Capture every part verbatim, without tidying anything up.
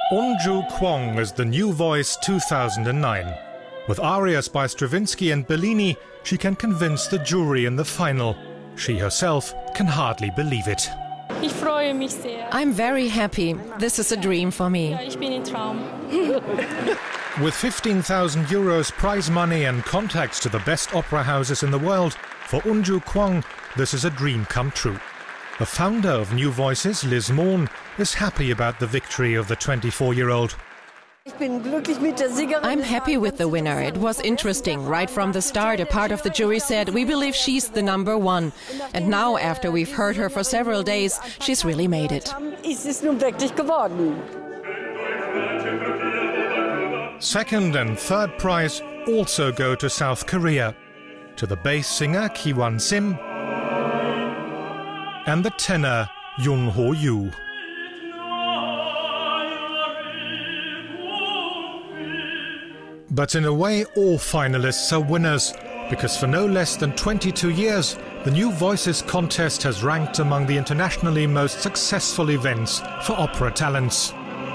Eunju Kwon is the New Voice two thousand nine. With Arias by Stravinsky and Bellini, she can convince the jury in the final. She herself can hardly believe it. I'm very happy. This is a dream for me. With fifteen thousand euros prize money and contacts to the best opera houses in the world, for Eunju Kwon, this is a dream come true. The founder of New Voices, Liz Mohn, is happy about the victory of the twenty-four-year-old. I'm happy with the winner. It was interesting. Right from the start, a part of the jury said, we believe she's the number one. And now, after we've heard her for several days, she's really made it. Second and third prize also go to South Korea, to the bass singer Kihwan Sim and the tenor JunHo You. But in a way, all finalists are winners, because for no less than twenty-two years, the New Voices contest has ranked among the internationally most successful events for opera talents.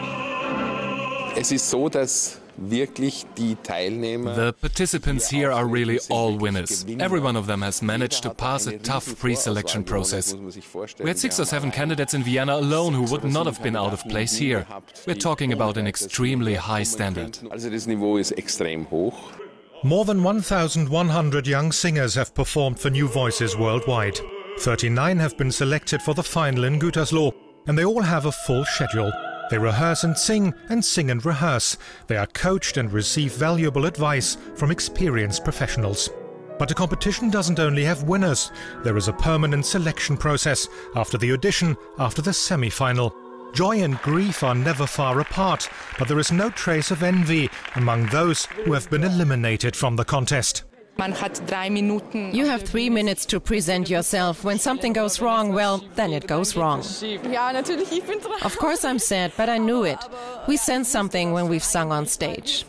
Es ist so, dass wirklich die Teilnehmer. The participants here are really all winners. Every one of them has managed to pass a tough pre-selection process. We had six or seven candidates in Vienna alone who would not have been out of place here. We're talking about an extremely high standard. Also das Niveau ist extrem hoch. More than one thousand one hundred young singers have performed for New Voices worldwide. thirty-nine have been selected for the final in Gütersloh, and they all have a full schedule. They rehearse and sing, and sing and rehearse. They are coached and receive valuable advice from experienced professionals. But a competition doesn't only have winners. There is a permanent selection process after the audition, after the semi-final. Joy and grief are never far apart, but there is no trace of envy among those who have been eliminated from the contest. You have three minutes to present yourself. When something goes wrong, well, then it goes wrong. Of course I'm sad, but I knew it. We sense something when we've sung on stage.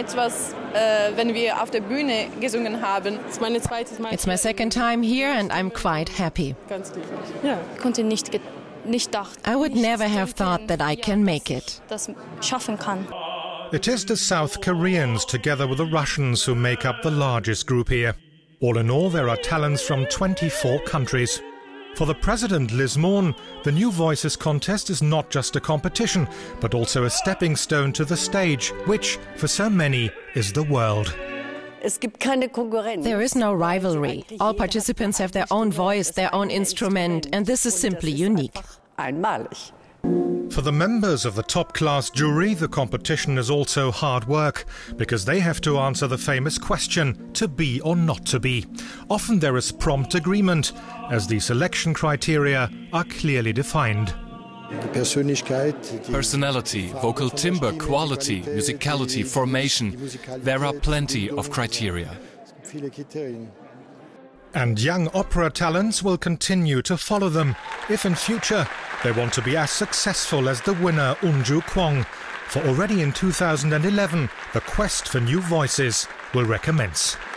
It's my second time here and I'm quite happy. I would never have thought that I can make it. It is the South Koreans, together with the Russians, who make up the largest group here. All in all, there are talents from twenty-four countries. For the president, Liz Mohn, the New Voices contest is not just a competition, but also a stepping stone to the stage, which, for so many, is the world. There is no rivalry. All participants have their own voice, their own instrument, and this is simply unique. For the members of the top-class jury, the competition is also hard work, because they have to answer the famous question, to be or not to be. Often there is prompt agreement, as the selection criteria are clearly defined. Personality, vocal timbre, quality, musicality, formation. There are plenty of criteria. And young opera talents will continue to follow them, if in future they want to be as successful as the winner Eunju Kwon. For already in two thousand eleven, the quest for new voices will recommence.